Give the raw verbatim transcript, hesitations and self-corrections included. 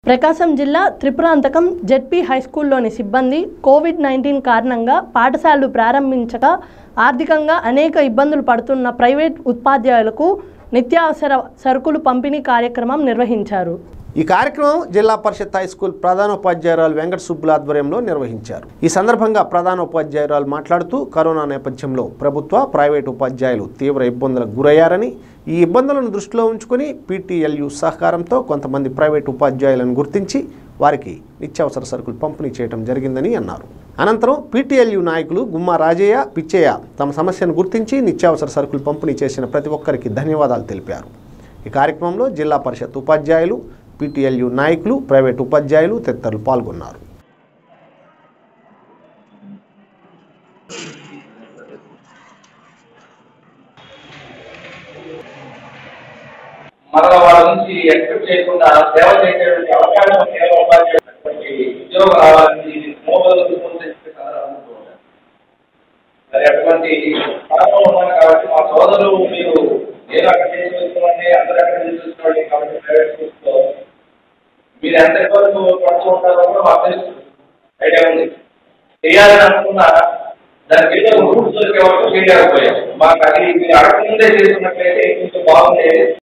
ప్రకాశం జిల్లా త్రిపురాంతకం జెడ్పీ హైస్కూల్లోని సిబ్బంది Covid nineteen కారణంగా పాఠశాలలు ప్రారంభించక ఆర్థికంగా అనేక ఇబ్బందులు పడుతున్న ప్రైవేట్ ఉపాధ్యాయులకు నిత్యావసర సరుకులు పంపిణీ కార్యక్రమం నిర్వహించారు. ఈ కార్యక్రమం జిల్లా పరిషత్ హైస్కూల్ ప్రధానోపాధ్యాయురాలు వెంకట సుబ్బుల ఆధ్వర్యంలో నిర్వహించారు. ఈ సందర్భంగా ప్రధానోపాధ్యాయురాలు మాట్లాడుతూ కరోనా నేపథ్యంలో ప్రభుత్వ ప్రైవేటు ఉపాధ్యాయులు తీవ్ర ఇబ్బందులకు గురయ్యారని, ఈ ఇబ్బందులను దృష్టిలో ఉంచుకుని పీటీఎల్యూ సహకారంతో కొంతమంది ప్రైవేటు ఉపాధ్యాయులను గుర్తించి వారికి నిత్యావసర సరుకులు పంపిణీ చేయడం జరిగిందని అన్నారు. అనంతరం పీటీఎల్యూ నాయకులు గుమ్మా రాజయ్య, పిచ్చయ్య తమ సమస్యను గుర్తించి నిత్యావసర సరుకులు పంపిణీ చేసిన ప్రతి ఒక్కరికి ధన్యవాదాలు తెలిపారు. ఈ కార్యక్రమంలో జిల్లా పరిషత్ ఉపాధ్యాయులు, పీటీఎల్యూ నాయకులు, ప్రైవేటు ఉపాధ్యాయులు తదితరులు పాల్గొన్నారు. మరల వాళ్ళ నుంచి ఎక్స్పెక్ట్ చేయకుండా సేవ చేసేటువంటి అవకాశం సేవ ఉపాధ్యాయులకి ఉద్యోగం రావాలని మరి అటువంటి కారణం ఉన్నాను కాబట్టి మా సోదరులు మీరు నేను అక్కడ చేసి వస్తున్నాండి, అందరూ అక్కడ చేసి వస్తున్నాండి కాబట్టి ప్రైవేట్ స్కూల్స్ లో మీరు ఎంత వరకు పడుతూ ఉంటారో కూడా మాకు తెలుసు, ఐడియా ఉంది. చేయాలని అనుకున్నా దానికి ఏదో రూట్స్ దొరికే వరకు చేయలేకపోయాం. మాకు అది మీరు అడగకముందే చేస్తున్నట్లయితే కొంచెం బాగుండేది.